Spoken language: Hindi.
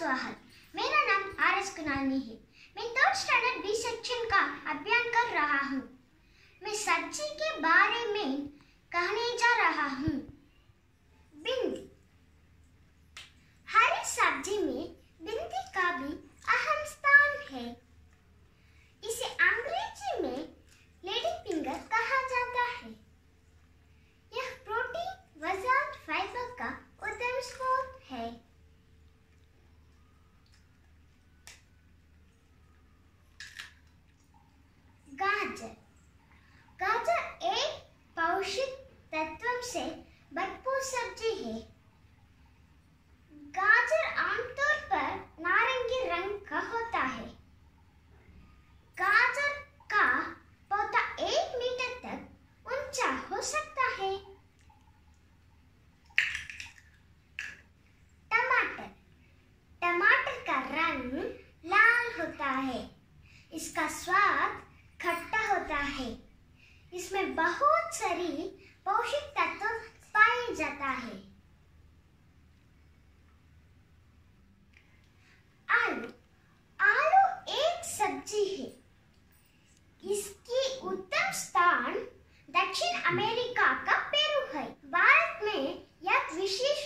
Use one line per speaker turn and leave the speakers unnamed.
स्वागत। मेरा नाम आर.एस. कुनालनी है। मैं 3rd स्टैंडर्ड बी सेक्शन का अध्ययन कर रहा हूँ। मैं सब्जी के बारे में कहने जा रहा हूँ। भिंडी। हरी सब्जी में भिंडी का भी अहम स्थान है। इसे अंग्रेजी में लेडी फिंगर कहा जाता है। यह प्रोटीन, वजन, फाइबर का उत्तम स्रोत है। गाजर। गाजर एक पौष्टिक तत्वों से भरपूर सब्जी है। गाजर आमतौर पर नारंगी रंग का होता है। गाजर का पौधा 1 मीटर तक ऊंचा हो सकता है। टमाटर। टमाटर का रंग लाल होता है। इसका स्वाद खट्टा होता है। इसमें बहुत सारी पौष्टिक तत्व पाए जाता है। आलू। आलू एक सब्जी है। इसकी उत्तम स्थान दक्षिण अमेरिका का पेरू है। भारत में यह विशेष